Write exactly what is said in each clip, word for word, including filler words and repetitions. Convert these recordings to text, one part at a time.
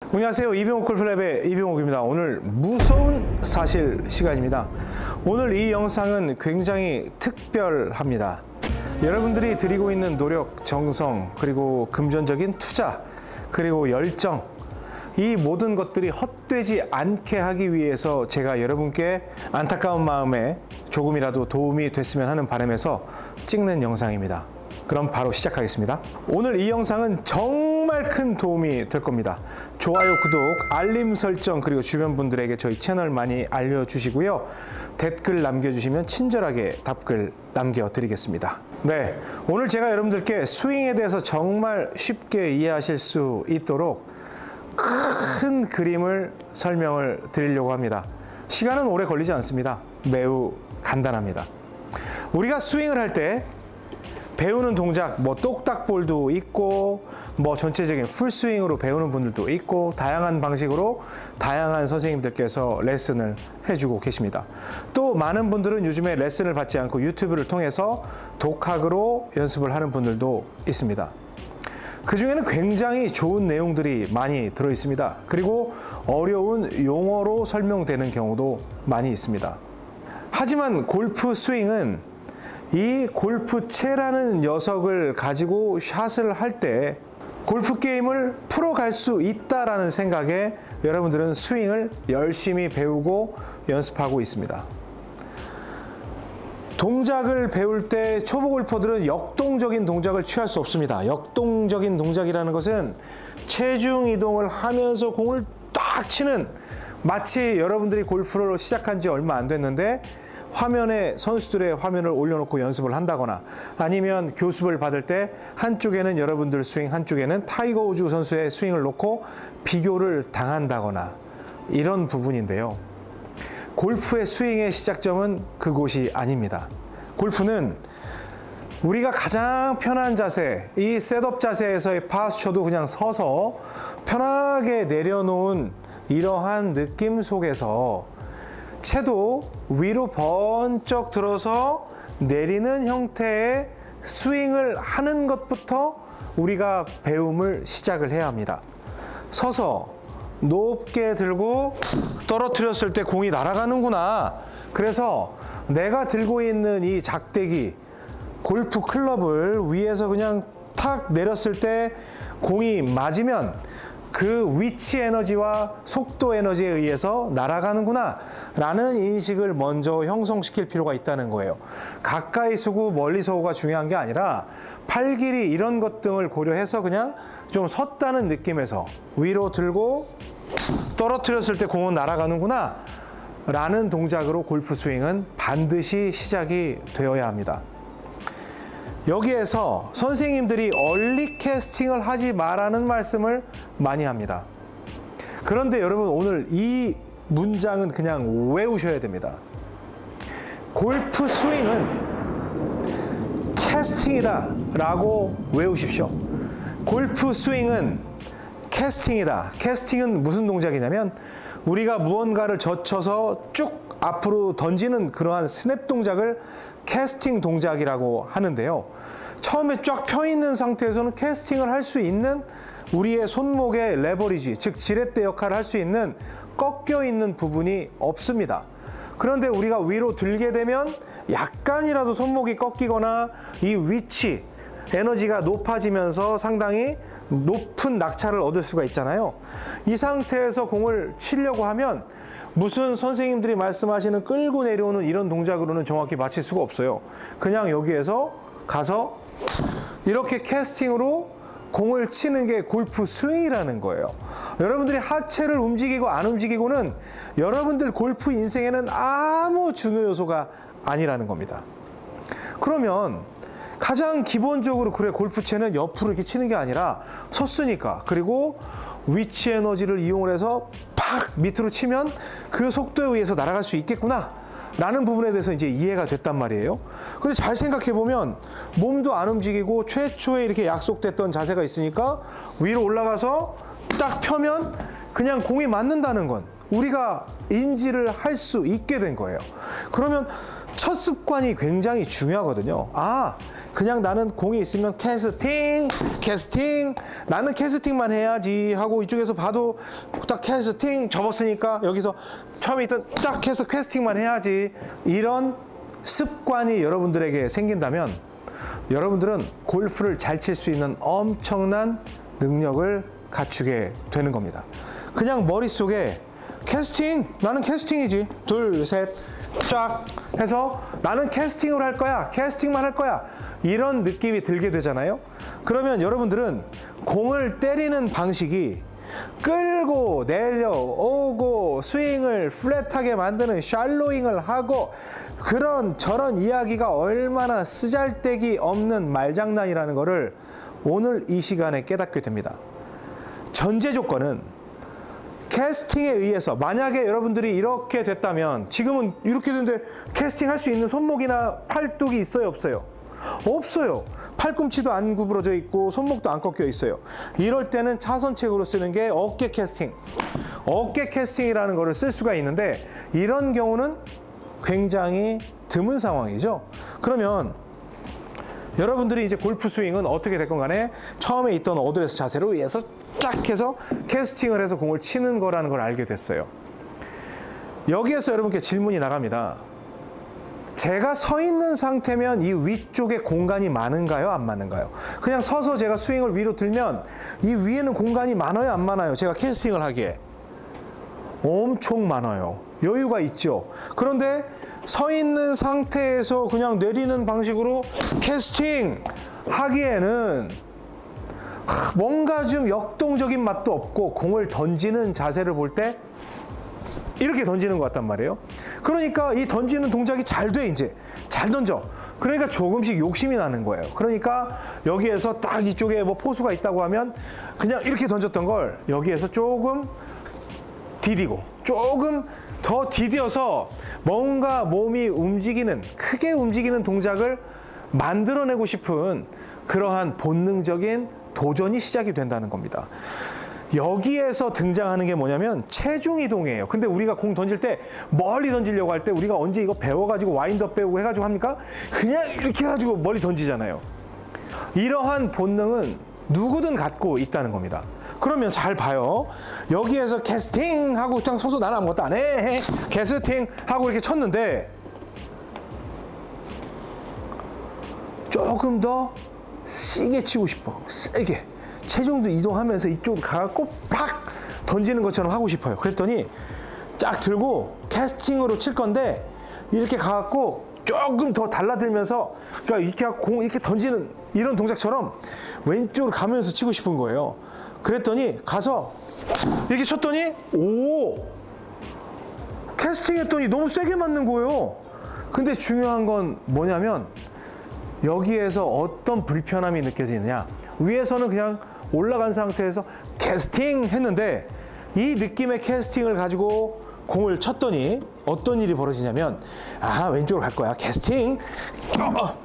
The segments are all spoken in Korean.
안녕하세요. 이병옥 골프랩의 이병옥입니다. 오늘 무서운 사실 시간입니다. 오늘 이 영상은 굉장히 특별합니다. 여러분들이 드리고 있는 노력, 정성, 그리고 금전적인 투자, 그리고 열정, 이 모든 것들이 헛되지 않게 하기 위해서 제가 여러분께 안타까운 마음에 조금이라도 도움이 됐으면 하는 바람에서 찍는 영상입니다. 그럼 바로 시작하겠습니다. 오늘 이 영상은 정말 큰 도움이 될 겁니다. 좋아요, 구독, 알림 설정, 그리고 주변 분들에게 저희 채널 많이 알려주시고요. 댓글 남겨주시면 친절하게 답글 남겨드리겠습니다. 네, 오늘 제가 여러분들께 스윙에 대해서 정말 쉽게 이해하실 수 있도록 큰 그림을 설명을 드리려고 합니다. 시간은 오래 걸리지 않습니다. 매우 간단합니다. 우리가 스윙을 할 때 배우는 동작, 뭐 똑딱볼도 있고, 뭐 전체적인 풀스윙으로 배우는 분들도 있고, 다양한 방식으로 다양한 선생님들께서 레슨을 해주고 계십니다. 또 많은 분들은 요즘에 레슨을 받지 않고 유튜브를 통해서 독학으로 연습을 하는 분들도 있습니다. 그 중에는 굉장히 좋은 내용들이 많이 들어 있습니다. 그리고 어려운 용어로 설명되는 경우도 많이 있습니다. 하지만 골프 스윙은 이 골프채라는 녀석을 가지고 샷을 할 때 골프 게임을 풀어갈 수 있다라는 생각에 여러분들은 스윙을 열심히 배우고 연습하고 있습니다. 동작을 배울 때 초보 골퍼들은 역동적인 동작을 취할 수 없습니다. 역동적인 동작이라는 것은 체중 이동을 하면서 공을 딱 치는, 마치 여러분들이 골프를 시작한 지 얼마 안 됐는데 화면에 선수들의 화면을 올려놓고 연습을 한다거나, 아니면 교습을 받을 때 한쪽에는 여러분들 스윙, 한쪽에는 타이거 우즈 선수의 스윙을 놓고 비교를 당한다거나, 이런 부분인데요. 골프의 스윙의 시작점은 그곳이 아닙니다. 골프는 우리가 가장 편한 자세, 이 셋업 자세에서의 파스처도 그냥 서서 편하게 내려놓은 이러한 느낌 속에서 채도 위로 번쩍 들어서 내리는 형태의 스윙을 하는 것부터 우리가 배움을 시작을 해야 합니다. 서서 높게 들고 떨어뜨렸을 때 공이 날아가는구나. 그래서 내가 들고 있는 이 작대기, 골프 클럽을 위에서 그냥 탁 내렸을 때 공이 맞으면 그 위치 에너지와 속도 에너지에 의해서 날아가는구나 라는 인식을 먼저 형성시킬 필요가 있다는 거예요. 가까이 서고 멀리 서고가 중요한 게 아니라 팔 길이 이런 것 등을 고려해서 그냥 좀 섰다는 느낌에서 위로 들고 떨어뜨렸을 때 공은 날아가는구나 라는 동작으로 골프 스윙은 반드시 시작이 되어야 합니다. 여기에서 선생님들이 얼리 캐스팅을 하지 말라는 말씀을 많이 합니다. 그런데 여러분, 오늘 이 문장은 그냥 외우셔야 됩니다. 골프 스윙은 캐스팅이다 라고 외우십시오. 골프 스윙은 캐스팅이다. 캐스팅은 무슨 동작이냐면 우리가 무언가를 젖혀서 쭉 앞으로 던지는 그러한 스냅 동작을 캐스팅 동작이라고 하는데요. 처음에 쫙 펴있는 상태에서는 캐스팅을 할 수 있는 우리의 손목의 레버리지, 즉 지렛대 역할을 할 수 있는 꺾여 있는 부분이 없습니다. 그런데 우리가 위로 들게 되면 약간이라도 손목이 꺾이거나 이 위치, 에너지가 높아지면서 상당히 높은 낙차를 얻을 수가 있잖아요. 이 상태에서 공을 치려고 하면 무슨 선생님들이 말씀하시는 끌고 내려오는 이런 동작으로는 정확히 맞힐 수가 없어요. 그냥 여기에서 가서 이렇게 캐스팅으로 공을 치는 게 골프 스윙이라는 거예요. 여러분들이 하체를 움직이고 안 움직이고는 여러분들 골프 인생에는 아무 중요 요소가 아니라는 겁니다. 그러면 가장 기본적으로, 그래, 골프채는 옆으로 이렇게 치는 게 아니라 섰으니까, 그리고 위치 에너지를 이용을 해서 팍 밑으로 치면 그 속도에 의해서 날아갈 수 있겠구나 라는 부분에 대해서 이제 이해가 됐단 말이에요. 근데 잘 생각해 보면 몸도 안 움직이고 최초에 이렇게 약속됐던 자세가 있으니까 위로 올라가서 딱 펴면 그냥 공이 맞는다는 건 우리가 인지를 할 수 있게 된 거예요. 그러면 첫 습관이 굉장히 중요하거든요. 아, 그냥 나는 공이 있으면 캐스팅, 캐스팅, 나는 캐스팅만 해야지 하고 이쪽에서 봐도 딱 캐스팅 접었으니까 여기서 처음에 있던 딱 해서 캐스팅만 해야지. 이런 습관이 여러분들에게 생긴다면 여러분들은 골프를 잘 칠 수 있는 엄청난 능력을 갖추게 되는 겁니다. 그냥 머릿속에 캐스팅, 나는 캐스팅이지. 둘, 셋, 쫙 해서 나는 캐스팅으로 할 거야. 캐스팅만 할 거야. 이런 느낌이 들게 되잖아요. 그러면 여러분들은 공을 때리는 방식이 끌고 내려오고 스윙을 플랫하게 만드는 샬로잉을 하고 그런 저런 이야기가 얼마나 쓰잘데기 없는 말장난이라는 것을 오늘 이 시간에 깨닫게 됩니다. 전제 조건은 캐스팅에 의해서, 만약에 여러분들이 이렇게 됐다면, 지금은 이렇게 됐는데 캐스팅 할 수 있는 손목이나 팔뚝이 있어요, 없어요? 없어요. 팔꿈치도 안 구부러져 있고 손목도 안 꺾여 있어요. 이럴 때는 차선책으로 쓰는 게 어깨 캐스팅. 어깨 캐스팅이라는 거를 쓸 수가 있는데 이런 경우는 굉장히 드문 상황이죠. 그러면 여러분들이 이제 골프 스윙은 어떻게 됐건 간에 처음에 있던 어드레스 자세로 위에서 쫙 해서 캐스팅을 해서 공을 치는 거라는 걸 알게 됐어요. 여기에서 여러분께 질문이 나갑니다. 제가 서 있는 상태면 이 위쪽에 공간이 많은가요? 안 많은가요? 그냥 서서 제가 스윙을 위로 들면 이 위에는 공간이 많아요? 안 많아요? 제가 캐스팅을 하기에 엄청 많아요. 여유가 있죠. 그런데 서 있는 상태에서 그냥 내리는 방식으로 캐스팅 하기에는 뭔가 좀 역동적인 맛도 없고 공을 던지는 자세를 볼 때 이렇게 던지는 것 같단 말이에요. 그러니까 이 던지는 동작이 잘 돼, 이제. 잘 던져. 그러니까 조금씩 욕심이 나는 거예요. 그러니까 여기에서 딱 이쪽에 뭐 포수가 있다고 하면 그냥 이렇게 던졌던 걸 여기에서 조금 디디고 조금 더 디뎌서 뭔가 몸이 움직이는, 크게 움직이는 동작을 만들어내고 싶은 그러한 본능적인 도전이 시작이 된다는 겁니다. 여기에서 등장하는 게 뭐냐면 체중 이동이에요. 근데 우리가 공 던질 때 멀리 던지려고 할 때 우리가 언제 이거 배워가지고 와인드업 배우고 해가지고 합니까? 그냥 이렇게 해가지고 멀리 던지잖아요. 이러한 본능은 누구든 갖고 있다는 겁니다. 그러면 잘 봐요. 여기에서 캐스팅 하고 그냥 서서 나는 아무것도 안 해. 캐스팅 하고 이렇게 쳤는데 조금 더 세게 치고 싶어. 세게. 체중도 이동하면서 이쪽으로 가갖고 팍 던지는 것처럼 하고 싶어요. 그랬더니 쫙 들고 캐스팅으로 칠 건데 이렇게 가갖고 조금 더 달라들면서, 그러니까 이렇게 하고 공 이렇게 던지는 이런 동작처럼 왼쪽으로 가면서 치고 싶은 거예요. 그랬더니 가서 이렇게 쳤더니 오! 캐스팅 했더니 너무 세게 맞는 거예요. 근데 중요한 건 뭐냐면 여기에서 어떤 불편함이 느껴지느냐. 위에서는 그냥 올라간 상태에서 캐스팅 했는데 이 느낌의 캐스팅을 가지고 공을 쳤더니 어떤 일이 벌어지냐면, 아, 왼쪽으로 갈 거야. 캐스팅. 어, 어.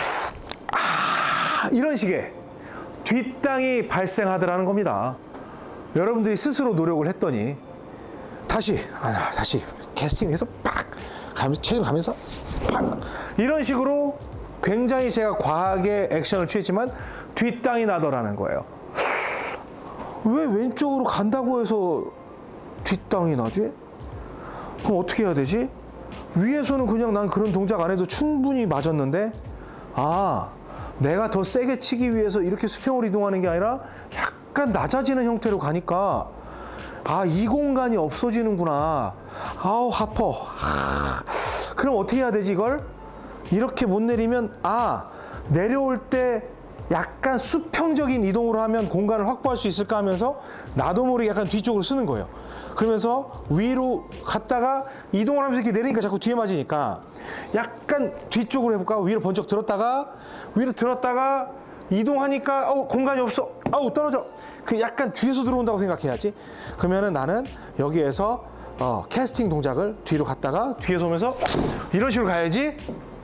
아, 이런 식의 뒷땅이 발생하더라는 겁니다. 여러분들이 스스로 노력을 했더니 다시 아, 다시 캐스팅해서 팍 가면서 체중 가면서 팍 이런 식으로 굉장히 제가 과하게 액션을 취했지만 뒷땅이 나더라는 거예요. 왜 왼쪽으로 간다고 해서 뒷땅이 나지? 그럼 어떻게 해야 되지? 위에서는 그냥 난 그런 동작 안 해도 충분히 맞았는데, 아, 내가 더 세게 치기 위해서 이렇게 수평으로 이동하는 게 아니라 약간 낮아지는 형태로 가니까 아, 이 공간이 없어지는구나. 아우, 아파. 아, 그럼 어떻게 해야 되지 이걸? 이렇게 못 내리면, 아, 내려올 때 약간 수평적인 이동으로 하면 공간을 확보할 수 있을까 하면서 나도 모르게 약간 뒤쪽으로 쓰는 거예요. 그러면서 위로 갔다가 이동을 하면서 이렇게 내리니까 자꾸 뒤에 맞으니까 약간 뒤쪽으로 해볼까? 위로 번쩍 들었다가 위로 들었다가 이동하니까 어, 공간이 없어. 아우, 떨어져. 그 약간 뒤에서 들어온다고 생각해야지. 그러면은 나는 여기에서 어, 캐스팅 동작을 뒤로 갔다가 뒤에서 오면서 이런 식으로 가야지.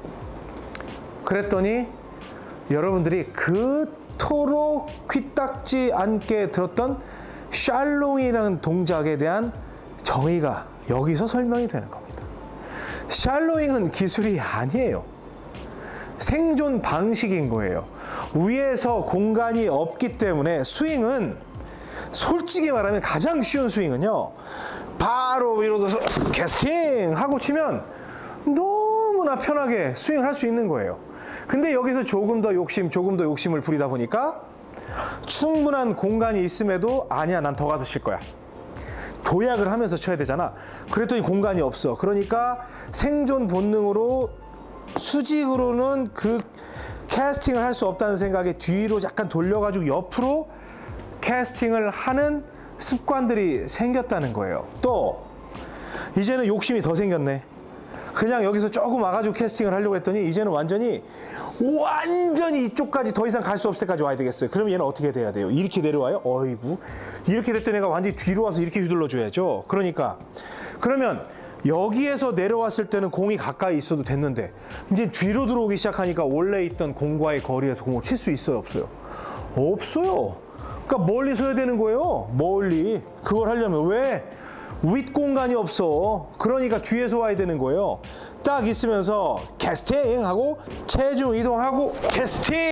그랬더니 여러분들이 그토록 퀴딱지 않게 들었던 샬롱이라는 동작에 대한 정의가 여기서 설명이 되는 겁니다. 샬로잉은 기술이 아니에요. 생존 방식인 거예요. 위에서 공간이 없기 때문에 스윙은 솔직히 말하면 가장 쉬운 스윙은요. 바로 위로 들어서 캐스팅 하고 치면 너무나 편하게 스윙을 할 수 있는 거예요. 근데 여기서 조금 더 욕심, 조금 더 욕심을 부리다 보니까 충분한 공간이 있음에도 아니야, 난 더 가서 칠 거야. 도약을 하면서 쳐야 되잖아. 그랬더니 공간이 없어. 그러니까 생존 본능으로 수직으로는 그 캐스팅을 할 수 없다는 생각에 뒤로 약간 돌려가지고 옆으로 캐스팅을 하는 습관들이 생겼다는 거예요. 또 이제는 욕심이 더 생겼네. 그냥 여기서 조금 와가지고 캐스팅을 하려고 했더니 이제는 완전히 완전히 이쪽까지 더 이상 갈 수 없을 때까지 와야 되겠어요. 그럼 얘는 어떻게 돼야 돼요? 이렇게 내려와요? 어이구, 이렇게 됐더니 얘가 완전히 뒤로 와서 이렇게 휘둘러 줘야죠. 그러니까 그러면 여기에서 내려왔을 때는 공이 가까이 있어도 됐는데 이제 뒤로 들어오기 시작하니까 원래 있던 공과의 거리에서 공을 칠 수 있어요, 없어요? 없어요. 그러니까 멀리 서야 되는 거예요. 멀리. 그걸 하려면 왜? 윗공간이 없어. 그러니까 뒤에서 와야 되는 거예요. 딱 있으면서 캐스팅 하고 체중 이동하고 캐스팅.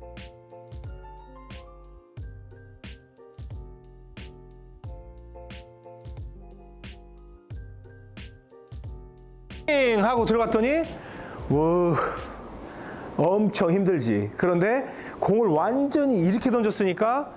하고 들어갔더니 와, 엄청 힘들지. 그런데 공을 완전히 이렇게 던졌으니까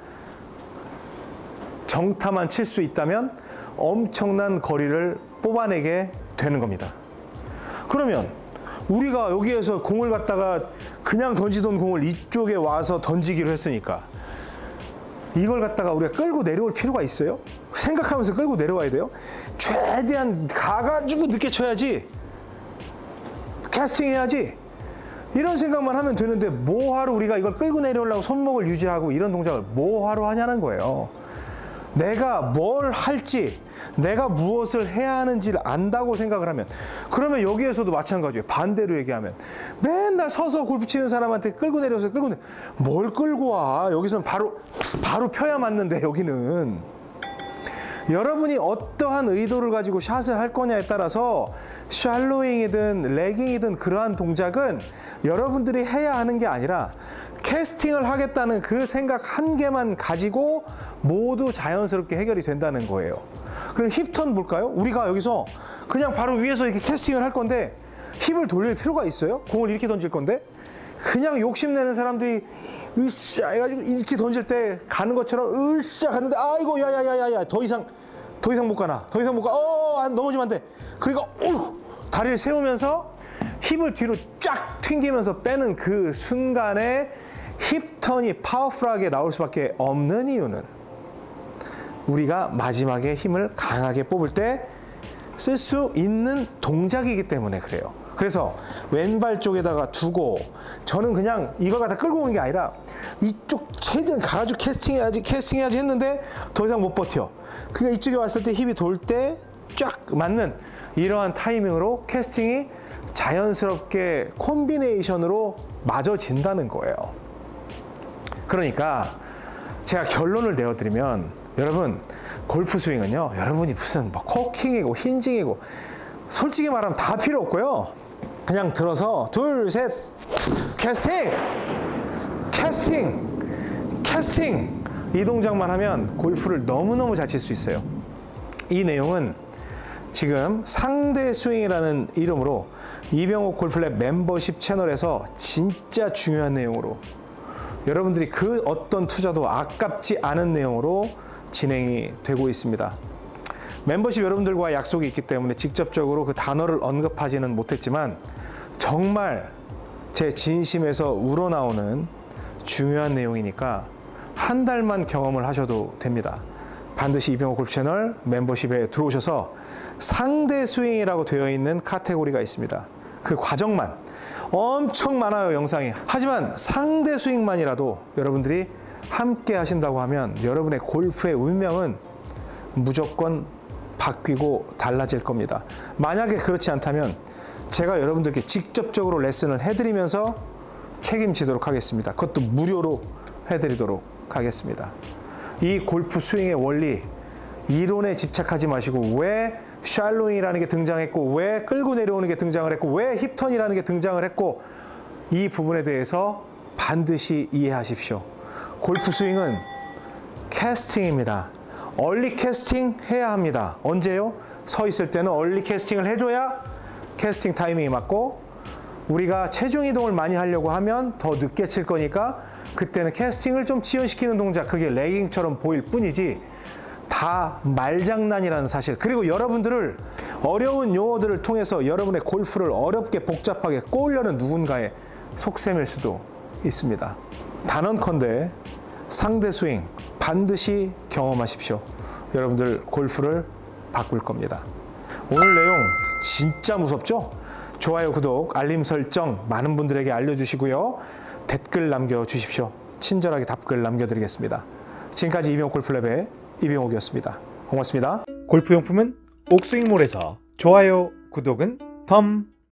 정타만 칠 수 있다면 엄청난 거리를 뽑아내게 되는 겁니다. 그러면 우리가 여기에서 공을 갖다가 그냥 던지던 공을 이쪽에 와서 던지기로 했으니까 이걸 갖다가 우리가 끌고 내려올 필요가 있어요? 생각하면서 끌고 내려와야 돼요? 최대한 가가지고 늦게 쳐야지, 캐스팅 해야지, 이런 생각만 하면 되는데 뭐하러 우리가 이걸 끌고 내려오려고 손목을 유지하고 이런 동작을 뭐하러 하냐는 거예요. 내가 뭘 할지, 내가 무엇을 해야 하는지를 안다고 생각을 하면, 그러면 여기에서도 마찬가지예요. 반대로 얘기하면 맨날 서서 골프 치는 사람한테 끌고 내려서 끌고 내려, 뭘 끌고 와? 여기서는 바로 바로 펴야 맞는데. 여기는 여러분이 어떠한 의도를 가지고 샷을 할 거냐에 따라서 샬로잉이든 레깅이든 그러한 동작은 여러분들이 해야 하는 게 아니라 캐스팅을 하겠다는 그 생각 한 개만 가지고 모두 자연스럽게 해결이 된다는 거예요. 그럼 힙턴 볼까요? 우리가 여기서 그냥 바로 위에서 이렇게 캐스팅을 할 건데 힙을 돌릴 필요가 있어요? 공을 이렇게 던질 건데 그냥 욕심내는 사람들이 으쌰 해가지고 이렇게 던질 때 가는 것처럼 으쌰 갔는데 아이고 야야야야야 더 이상 더 이상 못 가나 더 이상 못 가. 어 넘어지면 안 돼. 그러니까 오 다리를 세우면서 힙을 뒤로 쫙 튕기면서 빼는 그 순간에 힙턴이 파워풀하게 나올 수밖에 없는 이유는 우리가 마지막에 힘을 강하게 뽑을 때 쓸 수 있는 동작이기 때문에 그래요. 그래서 왼발 쪽에다가 두고 저는 그냥 이걸 갖다 끌고 오는 게 아니라 이쪽 최대한 가가지고 캐스팅해야지 캐스팅해야지 했는데 더 이상 못 버텨. 그러니까 이쪽에 왔을 때 힙이 돌 때 쫙 맞는 이러한 타이밍으로 캐스팅이 자연스럽게 콤비네이션으로 맞아진다는 거예요. 그러니까 제가 결론을 내어드리면 여러분 골프 스윙은요 여러분이 무슨 뭐 코킹이고 힌징이고 솔직히 말하면 다 필요 없고요. 그냥 들어서 둘, 셋 캐스팅! 캐스팅! 캐스팅! 이 동작만 하면 골프를 너무너무 잘 칠 수 있어요. 이 내용은 지금 상대 스윙이라는 이름으로 이병옥 골프랩 멤버십 채널에서 진짜 중요한 내용으로 여러분들이 그 어떤 투자도 아깝지 않은 내용으로 진행이 되고 있습니다. 멤버십 여러분들과 약속이 있기 때문에 직접적으로 그 단어를 언급하지는 못했지만 정말 제 진심에서 우러나오는 중요한 내용이니까 한 달만 경험을 하셔도 됩니다. 반드시 이병옥 골프 채널 멤버십에 들어오셔서 상대 스윙이라고 되어 있는 카테고리가 있습니다. 그 과정만 엄청 많아요, 영상이. 하지만 상대 스윙만이라도 여러분들이 함께 하신다고 하면 여러분의 골프의 운명은 무조건 바뀌고 달라질 겁니다. 만약에 그렇지 않다면 제가 여러분들께 직접적으로 레슨을 해드리면서 책임지도록 하겠습니다. 그것도 무료로 해드리도록 하겠습니다. 이 골프 스윙의 원리, 이론에 집착하지 마시고 왜 샬로잉이라는 게 등장했고, 왜 끌고 내려오는 게 등장을 했고, 왜 힙턴이라는 게 등장을 했고, 이 부분에 대해서 반드시 이해하십시오. 골프 스윙은 캐스팅입니다. 얼리 캐스팅 해야 합니다. 언제요? 서 있을 때는 얼리 캐스팅을 해줘야 캐스팅 타이밍이 맞고, 우리가 체중 이동을 많이 하려고 하면 더 늦게 칠 거니까 그때는 캐스팅을 좀 지연시키는 동작, 그게 레깅처럼 보일 뿐이지 다 말장난이라는 사실. 그리고 여러분들을 어려운 용어들을 통해서 여러분의 골프를 어렵게 복잡하게 꼬으려는 누군가의 속셈일 수도 있습니다. 단언컨대 상대 스윙 반드시 경험하십시오. 여러분들 골프를 바꿀 겁니다. 오늘 내용 진짜 무섭죠? 좋아요, 구독, 알림 설정 많은 분들에게 알려주시고요. 댓글 남겨주십시오. 친절하게 답글 남겨드리겠습니다. 지금까지 이병옥 골프랩의 이병옥이었습니다. 고맙습니다. 골프용품은 옥스윙몰에서 좋아요, 구독은 덤